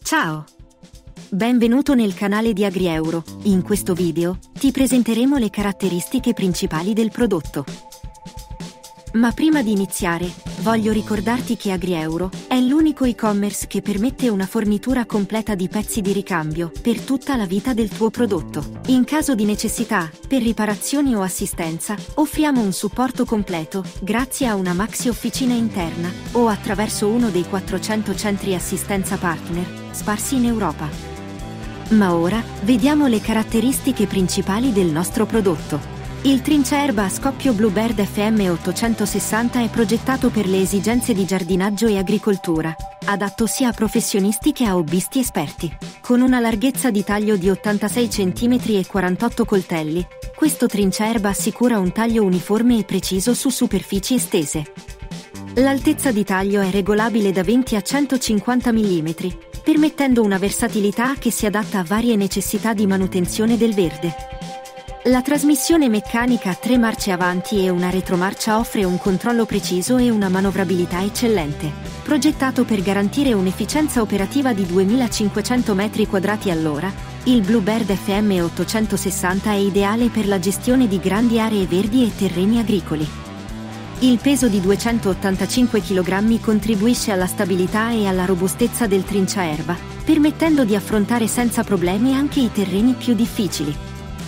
Ciao! Benvenuto nel canale di AgriEuro. In questo video ti presenteremo le caratteristiche principali del prodotto. Ma prima di iniziare, voglio ricordarti che AgriEuro è l'unico e-commerce che permette una fornitura completa di pezzi di ricambio per tutta la vita del tuo prodotto. In caso di necessità, per riparazioni o assistenza, offriamo un supporto completo grazie a una maxi officina interna o attraverso uno dei 400 centri assistenza partner sparsi in Europa. Ma ora, vediamo le caratteristiche principali del nostro prodotto. Il trinciaerba a scoppio Bluebird FM 860 è progettato per le esigenze di giardinaggio e agricoltura, adatto sia a professionisti che a hobbisti esperti. Con una larghezza di taglio di 86 cm e 48 coltelli, questo trinciaerba assicura un taglio uniforme e preciso su superfici estese. L'altezza di taglio è regolabile da 20 a 150 mm, permettendo una versatilità che si adatta a varie necessità di manutenzione del verde. La trasmissione meccanica a 3 marce avanti e una retromarcia offre un controllo preciso e una manovrabilità eccellente. Progettato per garantire un'efficienza operativa di 2500 m² all'ora, il Bluebird FM 860 è ideale per la gestione di grandi aree verdi e terreni agricoli. Il peso di 285 kg contribuisce alla stabilità e alla robustezza del trinciaerba, permettendo di affrontare senza problemi anche i terreni più difficili.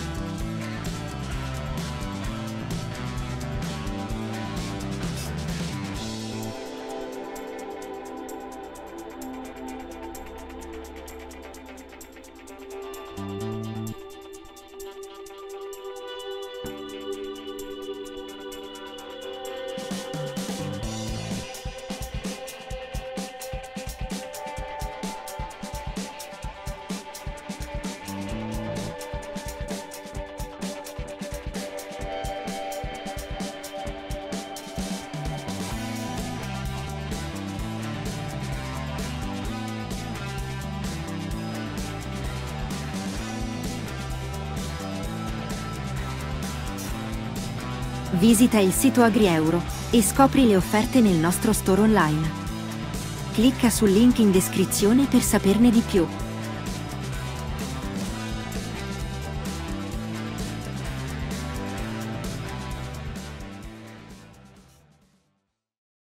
Visita il sito AgriEuro e scopri le offerte nel nostro store online. Clicca sul link in descrizione per saperne di più.